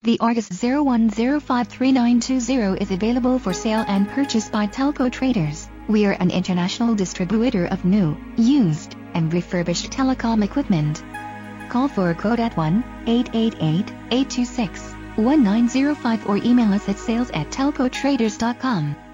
The Argus 01053920 is available for sale and purchase by TelcoTraders. We are an international distributor of new, used, and refurbished telecom equipment. Call for a quote at 1-888-826-1905 or email us at sales@telcotraders.com.